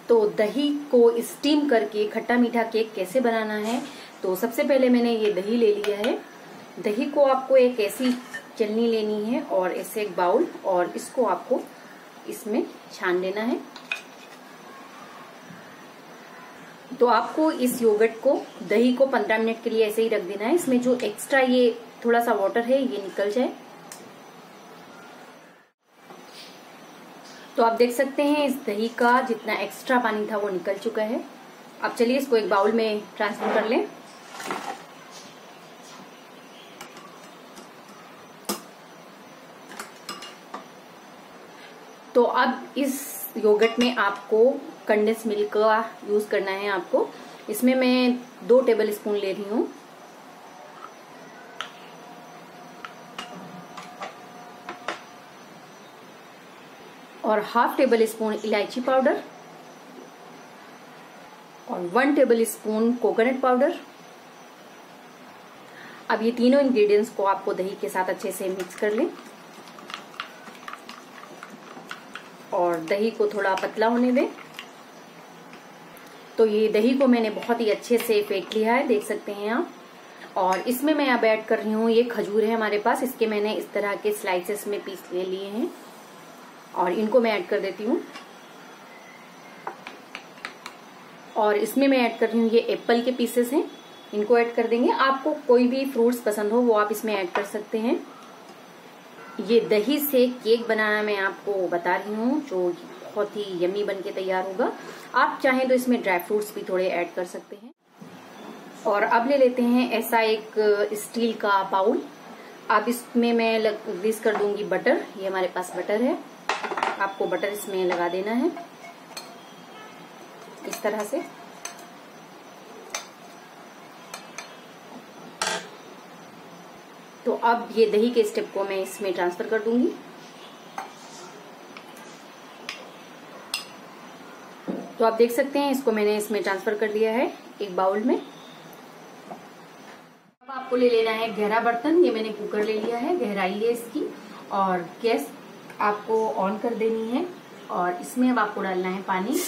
तो दही को स्टीम करके खट्टा मीठा केक कैसे बनाना है। तो सबसे पहले मैंने ये दही ले लिया है। दही को आपको एक ऐसी चलनी लेनी है और ऐसे एक बाउल, और इसको आपको इसमें छान लेना है। तो आपको इस योगर्ट को, दही को 15 मिनट के लिए ऐसे ही रख देना है। इसमें जो एक्स्ट्रा ये थोड़ा सा वाटर है ये निकल जाए। तो आप देख सकते हैं इस दही का जितना एक्स्ट्रा पानी था वो निकल चुका है। अब चलिए इसको एक बाउल में ट्रांसफर कर लें। तो अब इस योगर्ट में आपको कंडेंस मिल्क का यूज करना है आपको। इसमें मैं 2 टेबल स्पून ले रही हूँ। और 1/2 टेबल स्पून इलायची पाउडर और 1 टेबल स्पून कोकोनट पाउडर। अब ये तीनों इंग्रेडिएंट्स को आपको दही के साथ अच्छे से मिक्स कर लें और दही को थोड़ा पतला होने दें। तो ये दही को मैंने बहुत ही अच्छे से फेंट लिया है, देख सकते हैं आप। और इसमें मैं अब ऐड कर रही हूँ, ये खजूर है हमारे पास, इसके मैंने इस तरह के स्लाइसेस में पीस ले लिए हैं और इनको मैं ऐड कर देती हूँ। और इसमें मैं ऐड कर रही हूँ, ये एप्पल के पीसेस हैं, इनको ऐड कर देंगे। आपको कोई भी फ्रूट्स पसंद हो वो आप इसमें ऐड कर सकते हैं। ये दही से केक बनाना मैं आपको बता रही हूँ, जो बहुत ही यम्मी बन के तैयार होगा। आप चाहें तो इसमें ड्राई फ्रूट्स भी थोड़े ऐड कर सकते हैं। और अब ले लेते हैं ऐसा एक स्टील का बाउल। अब इसमें मैं ग्रीस कर दूंगी बटर। ये हमारे पास बटर है, आपको बटर इसमें लगा देना है इस तरह से। तो अब ये दही के स्टेप को मैं इसमें ट्रांसफर कर दूंगी। तो आप देख सकते हैं इसको मैंने इसमें ट्रांसफर कर दिया है एक बाउल में। अब आपको ले लेना है गहरा बर्तन। ये मैंने कुकर ले लिया है, गहराई है इसकी, और गैस आपको ऑन कर देनी है और इसमें अब आपको डालना है पानी।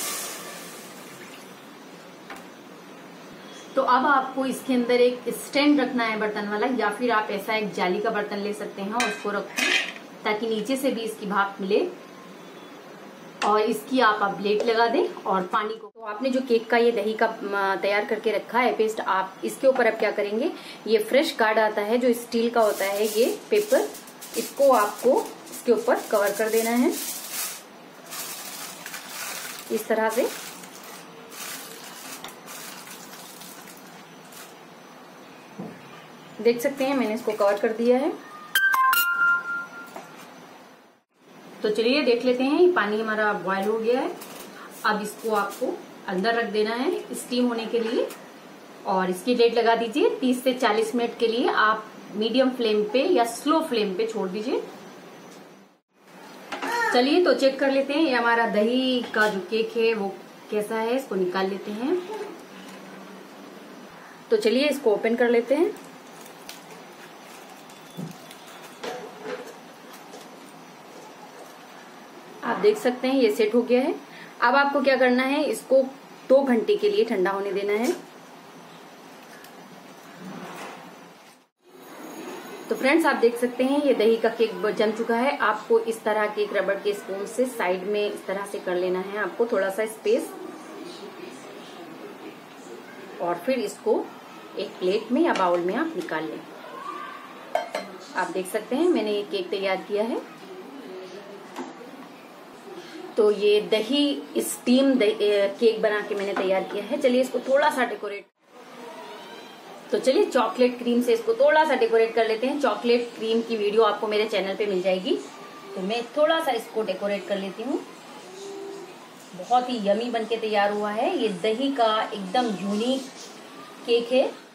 तो अब आपको इसके अंदर एक स्टैंड रखना है बर्तन वाला, या फिर आप ऐसा एक जाली का बर्तन ले सकते हैं और उसको रखें ताकि नीचे से भी इसकी भाप मिले। और इसकी आप अब प्लेट लगा दें और पानी को, तो आपने जो केक का ये दही का तैयार करके रखा है पेस्ट, आप इसके ऊपर अब क्या करेंगे, ये फ्रेश कार्ड आता है जो स्टील का होता है, ये पेपर, इसको आपको इसके ऊपर कवर कर देना है इस तरह से। देख सकते हैं मैंने इसको कवर कर दिया है। तो चलिए देख लेते हैं, ये पानी हमारा बॉयल हो गया है। अब इसको आपको अंदर रख देना है स्टीम होने के लिए और इसकी डेट लगा दीजिए 30 से 40 मिनट के लिए। आप मीडियम फ्लेम पे या स्लो फ्लेम पे छोड़ दीजिए। चलिए तो चेक कर लेते हैं ये हमारा दही का जो केक है वो कैसा है, इसको निकाल लेते हैं। तो चलिए इसको ओपन कर लेते हैं। आप देख सकते हैं ये सेट हो गया है। अब आपको क्या करना है, इसको 2 घंटे के लिए ठंडा होने देना है। तो फ्रेंड्स आप देख सकते हैं ये दही का केक जम चुका है। आपको इस तरह के एक रबड़ के स्पून से साइड में इस तरह से कर लेना है, आपको थोड़ा सा स्पेस, और फिर इसको एक प्लेट में या बाउल में आप निकाल लें। आप देख सकते हैं मैंने ये केक तैयार किया है। तो ये दही स्टीम केक बना के मैंने तैयार किया है। चलिए इसको थोड़ा सा डेकोरेट, तो चलिए चॉकलेट क्रीम से इसको थोड़ा सा डेकोरेट कर लेते हैं। चॉकलेट क्रीम की वीडियो आपको मेरे चैनल पे मिल जाएगी। तो मैं थोड़ा सा इसको डेकोरेट कर लेती हूँ। बहुत ही यमी बन के तैयार हुआ है। ये दही का एकदम यूनिक केक है।